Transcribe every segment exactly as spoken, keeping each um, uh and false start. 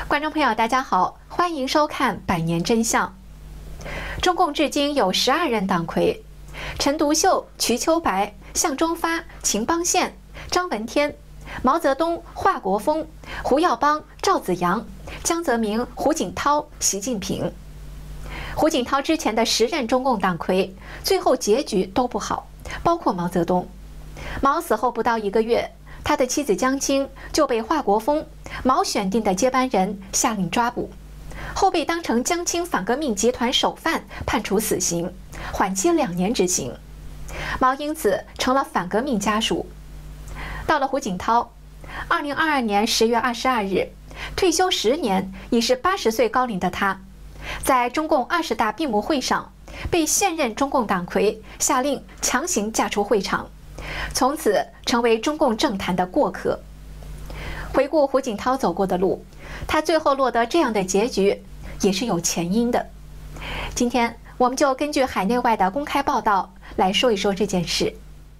观众朋友，大家好，欢迎收看《百年真相》。中共至今有十二任党魁，陈独秀、瞿秋白、向忠发、秦邦宪、张闻天、毛泽东、华国锋、胡耀邦、赵紫阳、江泽民、胡锦涛、习近平。胡锦涛之前的十任中共党魁，最后结局都不好，包括毛泽东。毛死后不到一个月，他的妻子江青就被华国锋、毛选定的接班人下令抓捕，后被当成江青反革命集团首犯判处死刑，缓期两年执行。毛因此成了反革命家属。到了胡锦涛，二零二二年十月二十二日，退休十年，已是八十岁高龄的他，在中共二十大闭幕会上，被现任中共党魁下令强行架出会场，从此成为中共政坛的过客。回顾胡锦涛走过的路，他最后落得这样的结局，也是有前因的。今天我们就根据海内外的公开报道来说一说这件事。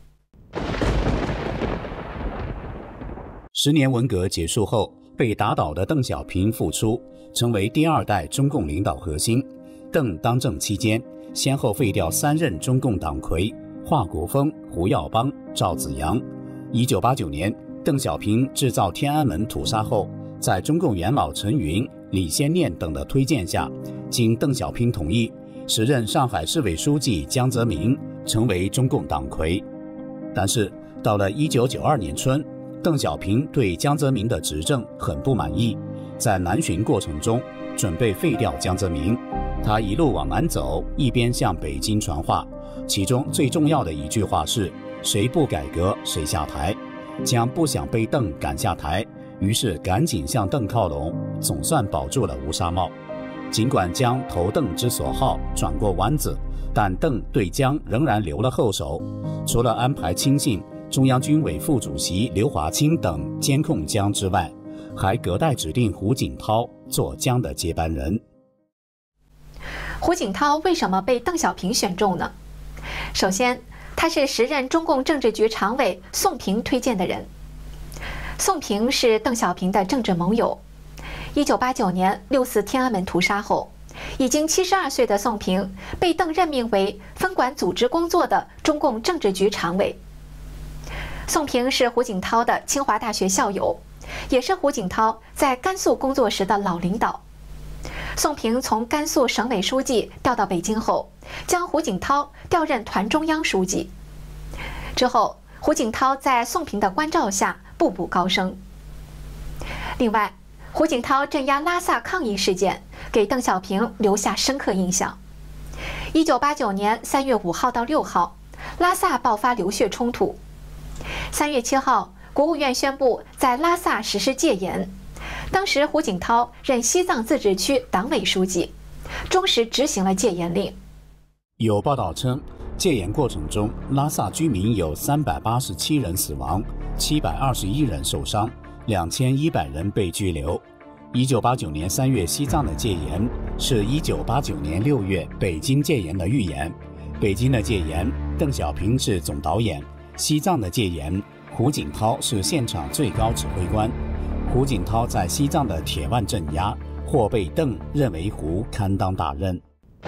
十年文革结束后，被打倒的邓小平复出，成为第二代中共领导核心。邓当政期间，先后废掉三任中共党魁华国锋、胡耀邦、赵紫阳。一九八九年，邓小平制造天安门屠杀后，在中共元老陈云、李先念等的推荐下，经邓小平同意，时任上海市委书记江泽民成为中共党魁。但是到了一九九二年春，邓小平对江泽民的执政很不满意，在南巡过程中准备废掉江泽民。他一路往南走，一边向北京传话，其中最重要的一句话是谁不改革谁下台，将不想被邓赶下台，于是赶紧向邓靠拢，总算保住了乌纱帽。尽管将投邓之所好转过弯子，但邓对江仍然留了后手，除了安排亲信中央军委副主席刘华清等监控江之外，还隔代指定胡锦涛做江的接班人。 胡锦涛为什么被邓小平选中呢？首先，他是时任中共政治局常委宋平推荐的人。宋平是邓小平的政治盟友。一九八九年六四天安门屠杀后，已经七十二岁的宋平被邓任命为分管组织工作的中共政治局常委。宋平是胡锦涛的清华大学校友，也是胡锦涛在甘肃工作时的老领导。宋平从甘肃省委书记调到北京后，将胡锦涛调任团中央书记。之后，胡锦涛在宋平的关照下步步高升。另外，胡锦涛镇压拉萨抗议事件，给邓小平留下深刻印象。一九八九年三月五号到六号，拉萨爆发流血冲突。三月七号，国务院宣布在拉萨实施戒严。当时胡锦涛任西藏自治区党委书记，忠实执行了戒严令。 有报道称，戒严过程中，拉萨居民有三百八十七人死亡，七百二十一人受伤，两千一百人被拘留。一九八九年三月西藏的戒严，是一九八九年六月北京戒严的预演。北京的戒严，邓小平是总导演；西藏的戒严，胡锦涛是现场最高指挥官。胡锦涛在西藏的铁腕镇压，或被邓认为胡堪当大任。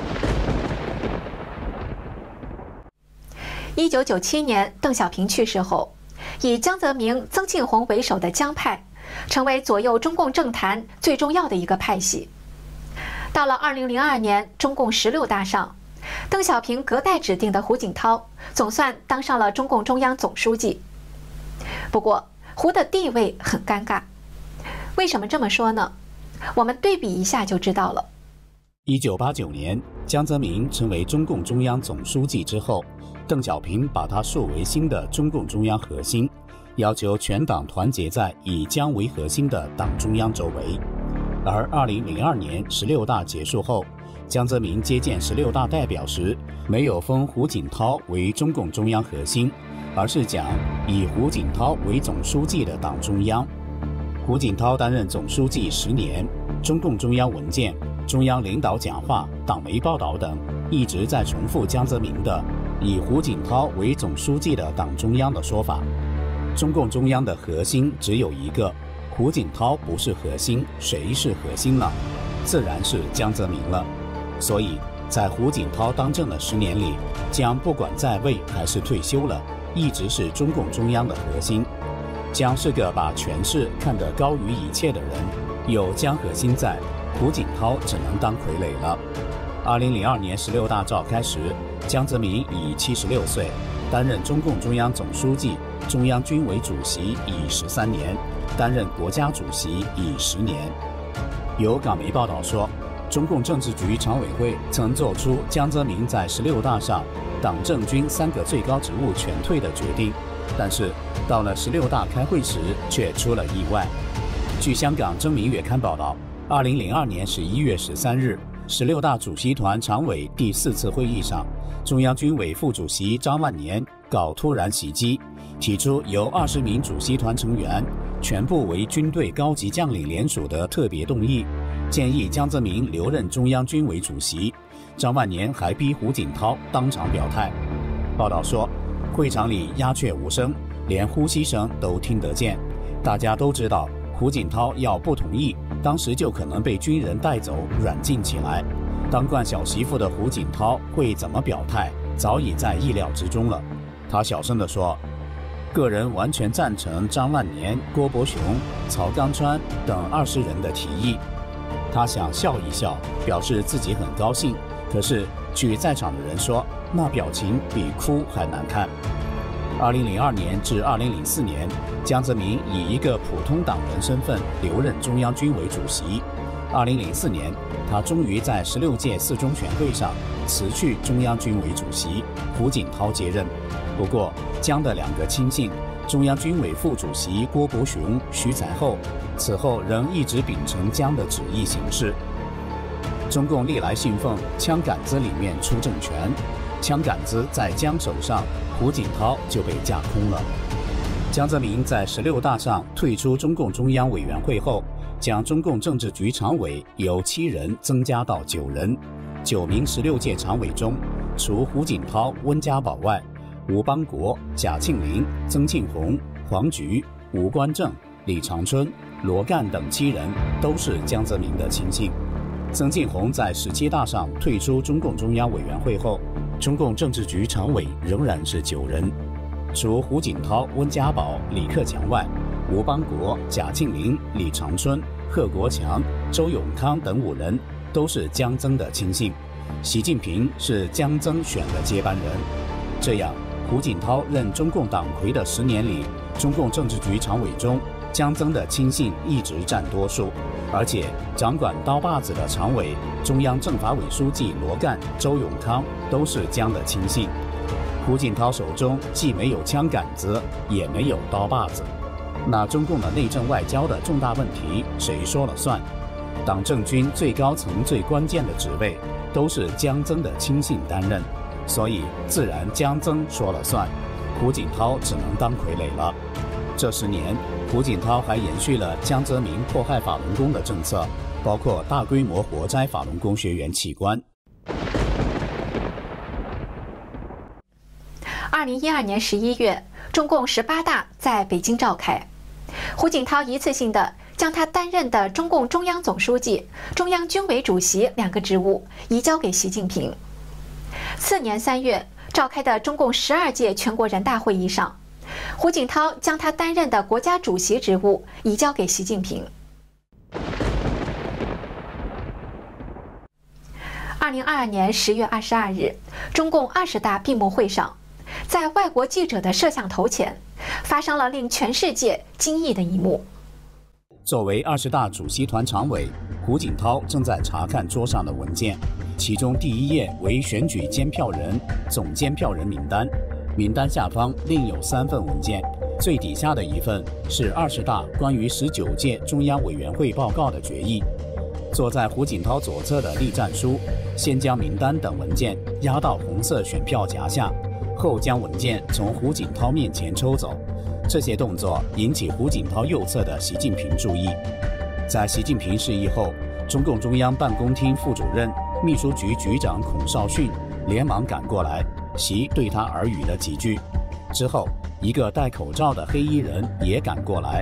一九九七年，邓小平去世后，以江泽民、曾庆红为首的江派，成为左右中共政坛最重要的一个派系。到了二零零二年中共十六大上，邓小平隔代指定的胡锦涛，总算当上了中共中央总书记。不过，胡的地位很尴尬。为什么这么说呢？我们对比一下就知道了。 一九八九年，江泽民成为中共中央总书记之后，邓小平把他树为新的中共中央核心，要求全党团结在以江为核心的党中央周围。而二零零二年十六大结束后，江泽民接见十六大代表时，没有封胡锦涛为中共中央核心，而是讲以胡锦涛为总书记的党中央。胡锦涛担任总书记十年，中共中央文件、中央领导讲话、党媒报道等一直在重复江泽民的以胡锦涛为总书记的党中央的说法。中共中央的核心只有一个， 胡锦涛不是核心，谁是核心呢？自然是江泽民了。所以在胡锦涛当政的十年里，江不管在位还是退休了，一直是中共中央的核心。江是个把权势看得高于一切的人，有江核心在，胡锦涛只能当傀儡了。二零零二年十六大召开时，江泽民已七十六岁，担任中共中央总书记、中央军委主席已十三年，担任国家主席已十年。有港媒报道说，中共政治局常委会曾做出江泽民在十六大上党政军三个最高职务全退的决定，但是到了十六大开会时却出了意外。据香港《真明月刊》报道，二零零二年十一月十三日，十六大主席团常委第四次会议上，中央军委副主席张万年搞突然袭击，提出由二十名主席团成员全部为军队高级将领联署的特别动议，建议江泽民留任中央军委主席。张万年还逼胡锦涛当场表态。报道说，会场里鸦雀无声，连呼吸声都听得见。大家都知道，胡锦涛要不同意，当时就可能被军人带走软禁起来。当惯小媳妇的胡锦涛会怎么表态，早已在意料之中了。他小声地说，个人完全赞成张万年、郭伯雄、曹刚川等二十人的提议。他想笑一笑，表示自己很高兴，可是据在场的人说，那表情比哭还难看。二零零二年至二零零四年，江泽民以一个普通党人身份留任中央军委主席。二零零四年，他终于在十六届四中全会上辞去中央军委主席，胡锦涛接任。不过，江的两个亲信，中央军委副主席郭伯雄、徐才厚，此后仍一直秉承江的旨意行事。中共历来信奉枪杆子里面出政权，枪杆子在江手上，胡锦涛就被架空了。江泽民在十六大上退出中共中央委员会后，将中共政治局常委由七人增加到九人。九名十六届常委中，除胡锦涛、温家宝外，吴邦国、贾庆林、曾庆红、黄菊、吴官正、李长春、罗干等七人都是江泽民的亲信。曾庆红在十七大上退出中共中央委员会后，中共政治局常委仍然是九人。除胡锦涛、温家宝、李克强外，吴邦国、贾庆林、李长春、贺国强、周永康等五人都是江曾的亲信。习近平是江曾选的接班人。这样，胡锦涛任中共党魁的十年里，中共政治局常委中，江曾的亲信一直占多数，而且掌管刀把子的常委、中央政法委书记罗干、周永康都是江的亲信。胡锦涛手中既没有枪杆子，也没有刀把子，那中共的内政外交的重大问题谁说了算？党政军最高层最关键的职位都是江曾的亲信担任，所以自然江曾说了算，胡锦涛只能当傀儡了。这十年，胡锦涛还延续了江泽民迫害法轮功的政策，包括大规模活摘法轮功学员器官。 二零一二年十一月，中共十八大在北京召开，胡锦涛一次性的将他担任的中共中央总书记、中央军委主席两个职务移交给习近平。次年三月召开的中共十二届全国人大会议上，胡锦涛将他担任的国家主席职务移交给习近平。二零二二年十月二十二日，中共二十大闭幕会上，在外国记者的摄像头前，发生了令全世界惊异的一幕。 作为二十大主席团常委，胡锦涛正在查看桌上的文件，其中第一页为选举监票人、总监票人名单，名单下方另有三份文件，最底下的一份是二十大关于十九届中央委员会报告的决议。坐在胡锦涛左侧的栗战书先将名单等文件压到红色选票夹下，后将文件从胡锦涛面前抽走。这些动作引起胡锦涛右侧的习近平注意。在习近平示意后，中共中央办公厅副主任、秘书局局长孔绍训连忙赶过来，习对他耳语了几句。之后，一个戴口罩的黑衣人也赶过来，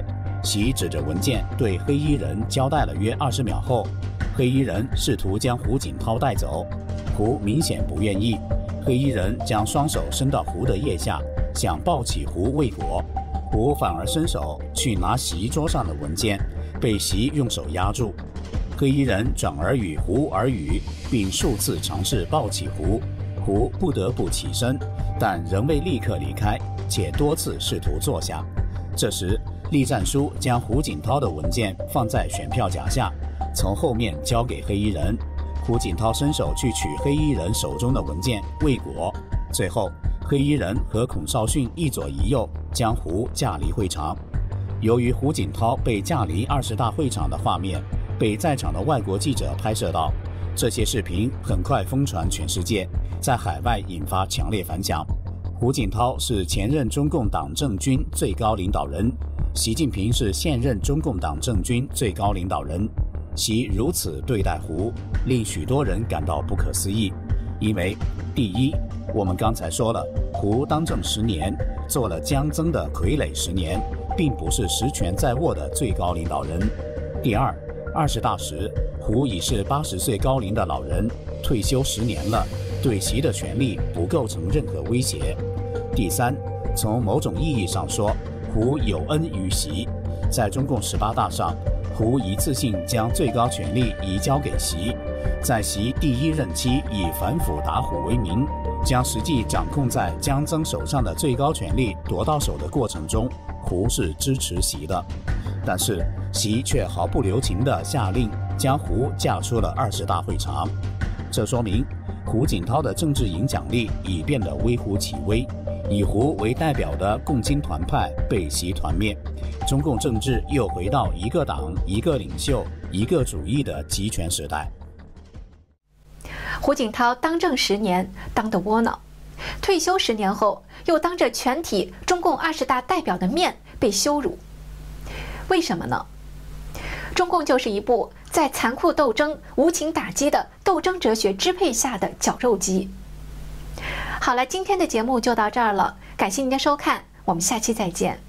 习指着文件对黑衣人交代了约二十秒后，黑衣人试图将胡锦涛带走，胡明显不愿意。黑衣人将双手伸到胡的腋下，想抱起胡未果，胡反而伸手去拿习桌上的文件，被习用手压住。黑衣人转而与胡耳语，并数次尝试抱起胡，胡不得不起身，但仍未立刻离开，且多次试图坐下。这时，栗战书将胡锦涛的文件放在选票夹下，从后面交给黑衣人。胡锦涛伸手去取黑衣人手中的文件，未果。最后，黑衣人和孔少迅一左一右将胡架离会场。由于胡锦涛被架离二十大会场的画面被在场的外国记者拍摄到，这些视频很快疯传全世界，在海外引发强烈反响。胡锦涛是前任中共党政军最高领导人，习近平是现任中共党政军最高领导人。习如此对待胡，令许多人感到不可思议。因为第一，我们刚才说了，胡当政十年，做了江增的傀儡十年，并不是实权在握的最高领导人。第二，二十大时，胡已是八十岁高龄的老人，退休十年了，对习的权力不构成任何威胁。第三，从某种意义上说，胡有恩于习，在中共十八大上，胡一次性将最高权力移交给习，在习第一任期以反腐打虎为名，将实际掌控在江增手上的最高权力夺到手的过程中，胡是支持习的。但是习却毫不留情地下令将胡架出了二十大会场，这说明胡锦涛的政治影响力已变得微乎其微，以胡为代表的共青团派被习团灭，中共政治又回到一个党、一个领袖、一个主义的集权时代。 胡锦涛当政十年，当得窝囊，退休十年后，又当着全体中共二十大代表的面被羞辱。为什么呢？中共就是一部在残酷斗争、无情打击的斗争哲学支配下的绞肉机。好了，今天的节目就到这儿了，感谢您的收看，我们下期再见。